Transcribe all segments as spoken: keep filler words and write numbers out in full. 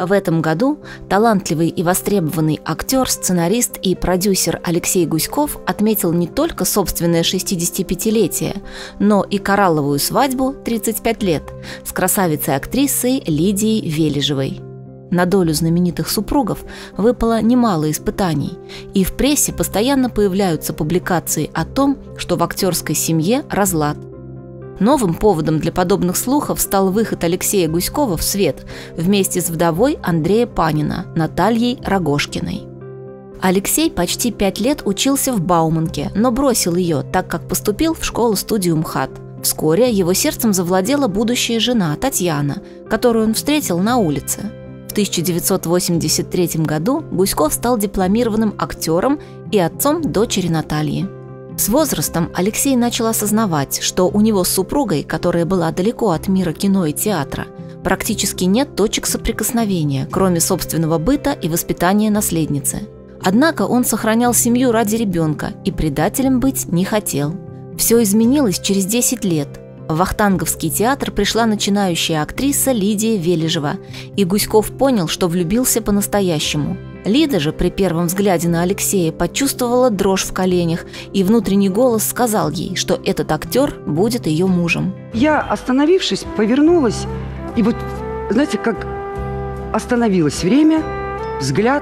В этом году талантливый и востребованный актер, сценарист и продюсер Алексей Гуськов отметил не только собственное шестидесятипятилетие, но и коралловую свадьбу тридцать пять лет с красавицей-актрисой Лидией Вележевой. На долю знаменитых супругов выпало немало испытаний, и в прессе постоянно появляются публикации о том, что в актерской семье разлад. Новым поводом для подобных слухов стал выход Алексея Гуськова в свет вместе с вдовой Андрея Панина, Натальей Рогожкиной. Алексей почти пять лет учился в Бауманке, но бросил ее, так как поступил в школу-студию МХАТ. Вскоре его сердцем завладела будущая жена Татьяна, которую он встретил на улице. В тысяча девятьсот восемьдесят третьем году Гуськов стал дипломированным актером и отцом дочери Натальи. С возрастом Алексей начал осознавать, что у него с супругой, которая была далеко от мира кино и театра, практически нет точек соприкосновения, кроме собственного быта и воспитания наследницы. Однако он сохранял семью ради ребенка и предателем быть не хотел. Все изменилось через десять лет. В Вахтанговский театр пришла начинающая актриса Лидия Вележева, и Гуськов понял, что влюбился по-настоящему. Лида же при первом взгляде на Алексея почувствовала дрожь в коленях, и внутренний голос сказал ей, что этот актер будет ее мужем. Я, остановившись, повернулась, и вот, знаете, как остановилось время, взгляд,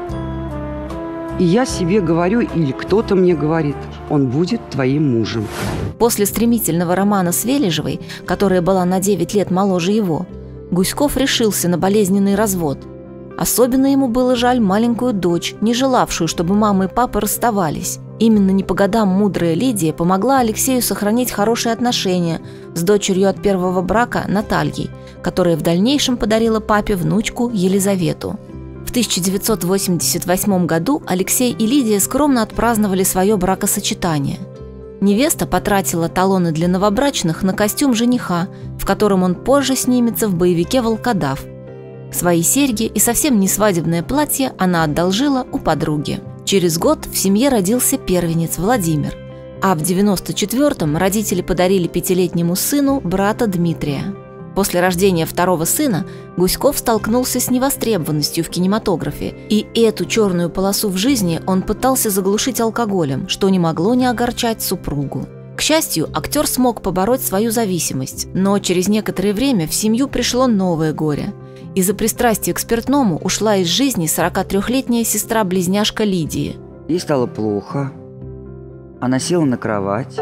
и я себе говорю, или кто-то мне говорит, он будет твоим мужем. После стремительного романа с Вележевой, которая была на девять лет моложе его, Гуськов решился на болезненный развод. Особенно ему было жаль маленькую дочь, не желавшую, чтобы мама и папа расставались. Именно не по годам мудрая Лидия помогла Алексею сохранить хорошие отношения с дочерью от первого брака Натальей, которая в дальнейшем подарила папе внучку Елизавету. В тысяча девятьсот восемьдесят восьмом году Алексей и Лидия скромно отпраздновали свое бракосочетание. Невеста потратила талоны для новобрачных на костюм жениха, в котором он позже снимется в боевике «Волкодав». Свои серьги и совсем не свадебное платье она одолжила у подруги. Через год в семье родился первенец Владимир, а в девяносто четвёртом родители подарили пятилетнему сыну брата Дмитрия. После рождения второго сына Гуськов столкнулся с невостребованностью в кинематографе, и эту черную полосу в жизни он пытался заглушить алкоголем, что не могло не огорчать супругу. К счастью, актер смог побороть свою зависимость, но через некоторое время в семью пришло новое горе. Из-за пристрастия к спиртному ушла из жизни сорокатрёхлетняя сестра-близняшка Лидии. Ей стало плохо. Она села на кровать,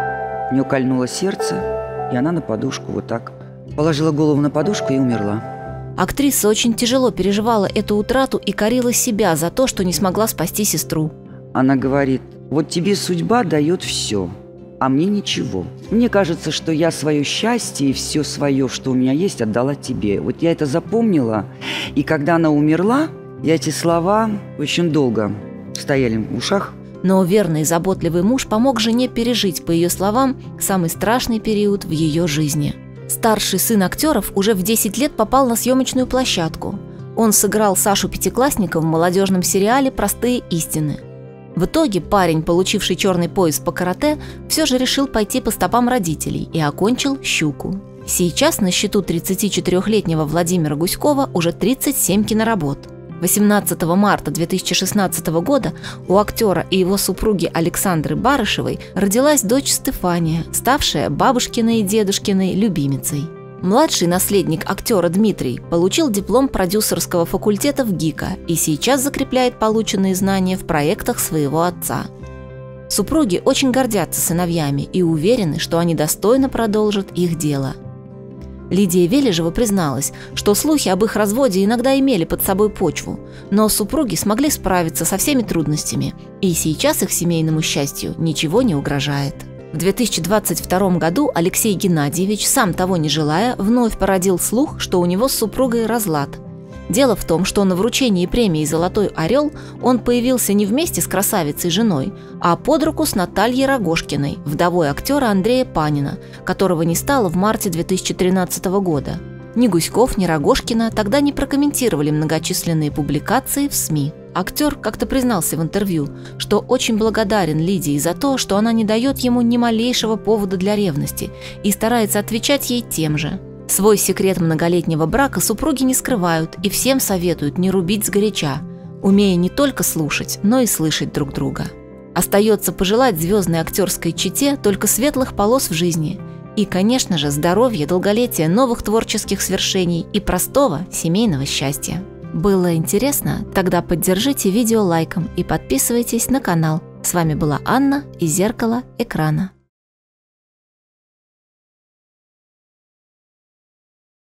у нее кольнуло сердце, и она на подушку вот так положила голову на подушку и умерла. Актриса очень тяжело переживала эту утрату и корила себя за то, что не смогла спасти сестру. Она говорит, вот тебе судьба дает все, а мне ничего. Мне кажется, что я свое счастье и все свое, что у меня есть, отдала тебе. Вот я это запомнила, и когда она умерла, я эти слова очень долго стояли в ушах. Но верный и заботливый муж помог жене пережить, по ее словам, самый страшный период в ее жизни. Старший сын актеров уже в десять лет попал на съемочную площадку. Он сыграл Сашу Пятиклассника в молодежном сериале «Простые истины». В итоге парень, получивший черный пояс по карате, все же решил пойти по стопам родителей и окончил «Щуку». Сейчас на счету тридцатичетырёхлетнего Владимира Гуськова уже тридцать семь киноработ. восемнадцатого марта две тысячи шестнадцатого года у актера и его супруги Александры Барышевой родилась дочь Стефания, ставшая бабушкиной и дедушкиной любимицей. Младший наследник актера Дмитрий получил диплом продюсерского факультета в ГИКа и сейчас закрепляет полученные знания в проектах своего отца. Супруги очень гордятся сыновьями и уверены, что они достойно продолжат их дело. Лидия Вележева призналась, что слухи об их разводе иногда имели под собой почву, но супруги смогли справиться со всеми трудностями, и сейчас их семейному счастью ничего не угрожает. В две тысячи двадцать втором году Алексей Геннадьевич, сам того не желая, вновь породил слух, что у него с супругой разлад. Дело в том, что на вручении премии «Золотой орел» он появился не вместе с красавицей-женой, а под руку с Натальей Рогожкиной, вдовой актера Андрея Панина, которого не стало в марте две тысячи тринадцатого года. Ни Гуськов, ни Рогожкина тогда не прокомментировали многочисленные публикации в СМИ. Актер как-то признался в интервью, что очень благодарен Лидии за то, что она не дает ему ни малейшего повода для ревности и старается отвечать ей тем же. Свой секрет многолетнего брака супруги не скрывают и всем советуют не рубить сгоряча, умея не только слушать, но и слышать друг друга. Остается пожелать звездной актерской чете только светлых полос в жизни и, конечно же, здоровья, долголетия, новых творческих свершений и простого семейного счастья. Было интересно? Тогда поддержите видео лайком и подписывайтесь на канал. С вами была Анна из «Зеркала экрана».